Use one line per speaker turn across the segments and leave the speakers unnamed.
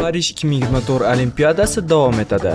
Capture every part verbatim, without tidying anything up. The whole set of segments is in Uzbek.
Parij ikki ming yigirma to'rt Olimpiadasi davom etadi.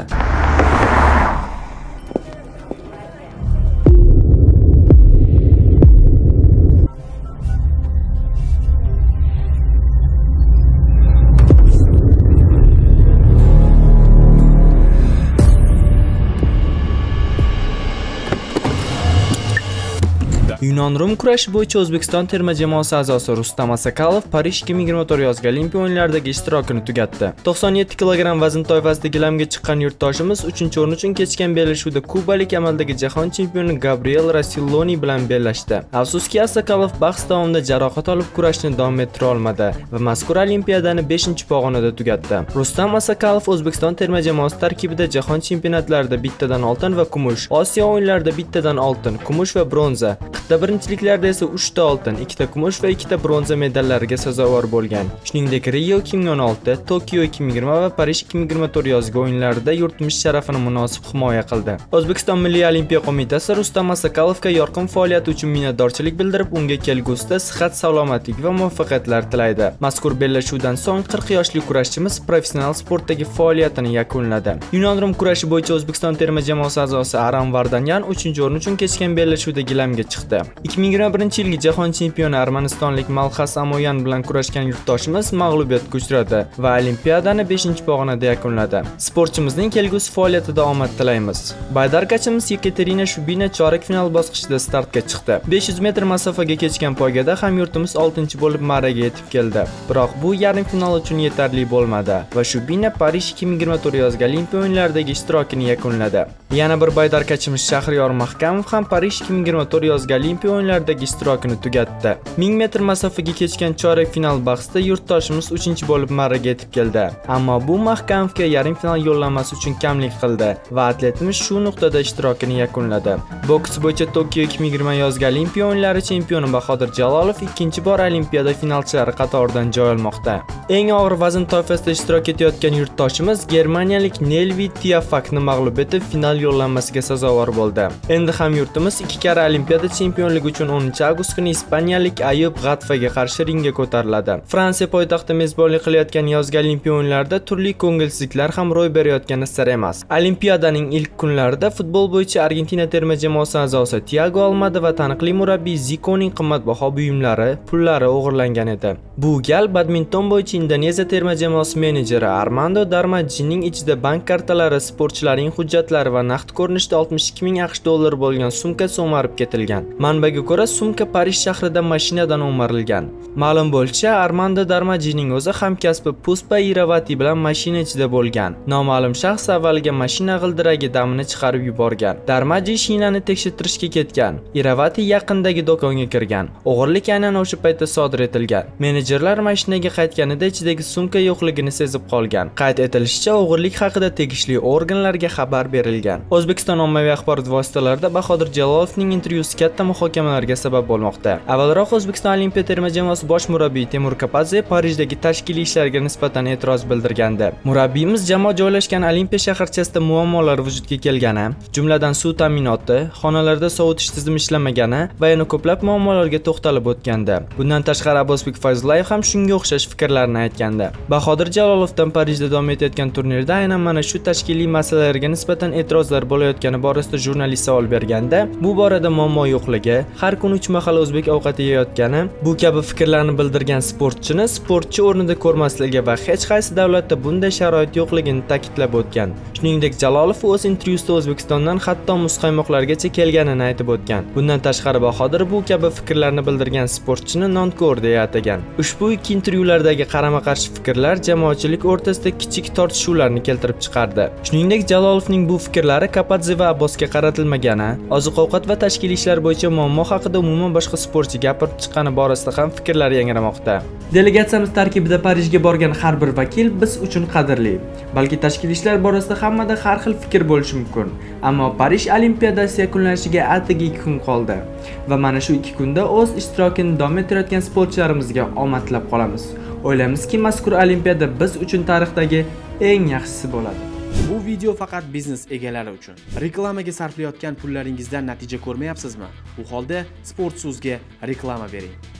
Yunon-Rum kurashi bo'yicha O'zbekiston terma jamoasi a'zosi Rustam Asakalov Parij ikki ming yigirma to'rt yozgi Olimpiya o'yinlaridagi ishtirokini tugatdi. to'qson yetti kilogramm vazn toifasida gilamga chiqqan yurtdoshimiz uchinchi o'rin uchun kechgan bellashuvda kubalik amaldagi jahon chempioni Gabriel Rasilloni bilan bellashdi. Afsuski, Asakalov bahs davomida jarohat olib kurashni davom ettira olmadi va mazkur Olimpiadani beshinchi pog'onada tugatdi. Rustam Asakalov O'zbekiston terma jamoasi tarkibida jahon chempionatlarida bittadan oltin va kumush, Osiyo o'yinlarida bittadan oltin, kumush va bronza, birinchiliklarda esa uchta oltin, ikkita kumush va ikkita bronza medallariga sazovor bo'lgan. Shuningdek, Rio ikki ming o'n olti, Tokio ikki ming yigirma va Parij ikki ming yigirma to'rt yozgi o'yinlarida yurtimiz sharafini munosib himoya qildi. O'zbekiston Milliy olimpiya qo'mitasi Rustam Asakalovga yorqin faoliyati uchun minnatdorchilik bildirib, unga kelgusida sihat, salomatlik va muvaffaqiyatlar tilaydi. Mazkur bellashuvdan so'ng qirq yoshli kurashchimiz professional sportdagi faoliyatini yakunladi. Yunon-Rum kurashi bo'yicha O'zbekiston terma jamoasi a'zosi Aram Vardanyan uchinchi o'rin uchun kechgan bellashuvda gilamga chiqdi. ikki ming yigirma birinchi yilgi jahon chempioni armanistonlik Malxas Amoyan bilan kurashgan yurtdoshimiz mag'lubiyatga uchradi va Olimpiadani beshinchi pog'onada yakunladi. Sportchimizning kelgusi faoliyatida omad tilaymiz. Baydarkachimiz Yekaterina Shubina chorak final bosqichida startga chiqdi. besh yuz metr masofaga kechgan poygada hamyurtimiz oltinchi bo'lib marraga yetib keldi. Biroq bu yarim final uchun yetarli bo'lmadi va Shubina Parij ikki ming yigirma to'rt yozgi Olimpiya o'yinlaridagi ishtirokini yakunladi. Yana bir baydarkachimiz Shahriyor Mahkamov ham Parij ikki ming yigirma to'rt yozgi Olimpiya o'yinlaridagi ishtirokini tugatdi. ming metr masofaga kechgan chorak final bahsida yurtdoshimiz uchinchi bo'lib marraga yetib keldi. Ammo bu Mahkamovga yarim final yo'llanmasi uchun kamlik qildi va atletimiz shu nuqtada ishtirokini yakunladi. Boks bo'yicha Tokio ikki ming yigirma yozgi Olimpiya o'yinlari chempioni Bahodir Jalolov ikkinchi bor Olimpiada finalchilari qatoridan joy olmoqda. Eng og'ir vazn toifasida ishtirok etayotgan yurtdoshimiz germaniyalik Nelvi Tiafakni mag'lub etib, final yo'llanmasiga sazovor bo'ldi. Endi ham yurtimiz ikki karra Olimpiada chempionligi uchun o'ninchi avgust kuni ispaniyalik Ayub G'atfaga qarshi ringga ko'tariladi. Fransiya poytaxti mezbonlik qilayotgan yozgi Olimpiya o'yinlarida turli ko'ngilsizliklar ham ro'y berayotgani sir emas. Olimpiadaning ilk kunlarida futbol bo'yicha Argentina terma jamoasi a'zosi Thiago Almada va taniqli murabbiy Ziconing qimmatbaho buyumlari, pullari o'g'irlangan edi. Bu gal badminton bo'yicha Indoneziya terma jamoasi menejeri Armando Darmajining ichida bank kartalari, sportchilarning hujjatlari va naqd ko'rinishda oltmish ikki ming aqsh dollari bo'lgan sumka so'marib ketilgan. Manbaga ko'ra, sumka Parij shahrida mashinadan o'marilgan. Ma'lum bo'lishicha, Armando Darmajining o'zi hamkasbi Puspa Iravati bilan mashina ichida bo'lgan. Noma'lum shaxs avvaliga mashina g'ildiragi damini chiqarib yuborgan. Darmaji shinani tekshirtirishga ketgan. Iravati yaqindagi do'konga kirgan. O'g'irlik aynan o'sha paytda sodir etilgan. Menejerlar mashinaga qaytganida ichidagi sumka yo'qligini sezib qolgan. Qayd etilishicha, o'g'irlik haqida tegishli organlarga xabar berilgan. O'zbekiston ommaviy axborot vositalarida Bahodir Jalolovning intervyusi katta muhokamalarga sabab bo'lmoqda. Avvalroq O'zbekiston olimpiya terma jamoasi bosh murabbiyi Temur Kapadze Parijdagi tashkiliy ishlarga nisbatan e'tiroz bildirgandi. Murabbiyimiz jamoa joylashgan Olimpiya shaharchasida muammolar vujudga kelgani, jumladan suv ta'minoti, xonalarda sovutish tizimi ishlamagani va yana ko'plab muammolarga to'xtalib o'tgandi. Bundan tashqari Abbosbek Fayzullayev ham shunga o'xshash fikrlarni aytgandi. Bahodir Jalolovdan Parijda davom etayotgan turnirda aynan mana shu tashkiliy masalalarga nisbatan e'tirozlar bo'layotgani borasida jurnalist savol berganda, bu borada muammo yo'qligi, har kun uch mahal o'zbek ovqati yeyotgani, bu kabi fikrlarni bildirgan sportchini sportchi o'rnida ko'rmasligi va hech qaysi davlatda bunday sharoit yo'qligini ta'kidlab o'tgan. Shuningdek, Jalolov o'z intervyusida O'zbekistondan hatto muzqaymoqlargacha kelganini aytib o'tgan. Bundan tashqari Bahodir bu kabi fikrlarni bildirgan sportchini nonko'r deya atagan. Ushbu ikki intervyulardagi qarama-qarshi fikrlar jamoatchilik o'rtasida kichik tortishuvlarni keltirib chiqardi. Shuningdek, Jalolovning bu fikrlari Kapadze va Abbosga qaratilmagani, oziq-ovqat va tashkiliy ishlar bo'yicha muammo haqida umuman boshqa sportchi gapirib chiqqani borasida ham fikrlar yangramoqda. Delegatsiyamiz tarkibida Parijga borgan har bir vakil biz uchun qadrli. Balki tashkiliy ishlar borasida hammada har xil fikr bo'lishi mumkin, ammo Parij Olimpiadasi yakunlanishiga atigi ikki kun qoldi va mana shu ikki kunda o'z ishtirokini davom ettirayotgan sportchilarimizga omad tilab qolamiz. O'ylaymizki, mazkur Olimpiada biz uchun tarixdagi eng yaxshisi bo'ladi.
Bu video faqat biznes egalari uchun. Reklamaga sarflayotgan pullaringizdan natija ko'rmayapsizmi? Bu holda Sportsuzga reklama bering.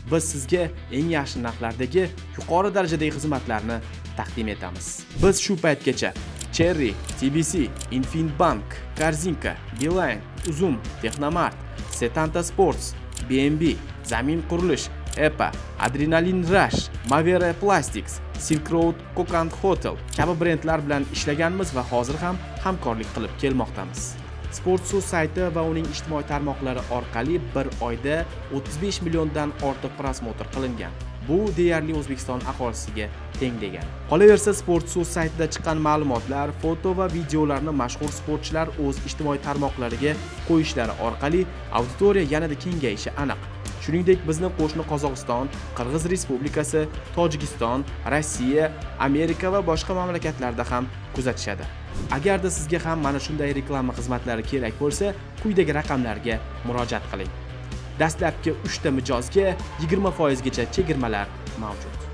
Biz sizga eng yaxshi narxlardagi yuqori darajadagi xizmatlarni taqdim etamiz. Biz shu paytgacha Cherry, T B C, Infinbank, Korzinka, Beeline, Uzum, Texnomart, Setanta Sports, B M B, Zamin Qurilish, E P A, Adrenaline Rush, Mavera Plastics, Silk Road, Kokand Hotel kabi brendlar bilan ishlaganmiz va hozir ham hamkorlik qilib kelmoqdamiz. Sportsource sayti va uning ijtimoiy tarmoqlari orqali bir oyda o'ttiz besh milliondan ortiq prosmotr qilingan. Bu deyarli O'zbekiston aholisiga teng degani. Qolaversa, Sportsource saytida chiqqan ma'lumotlar, foto va videolarni mashhur sportchilar o'z ijtimoiy tarmoqlariga qo'yishlari orqali auditoriya yanada kengayishi aniq. Shuningdek, bizni qo'shni Qozog'iston, Qirg'iz Respublikasi, Tojikiston, Rossiya, Amerika va boshqa mamlakatlarda ham kuzatishadi. Agarda sizga ham mana shunday reklama xizmatlari kerak bo'lsa, quyidagi raqamlarga murojaat qiling. Dastlabki uchta mijozga yigirma foiz gacha chegirmalar mavjud.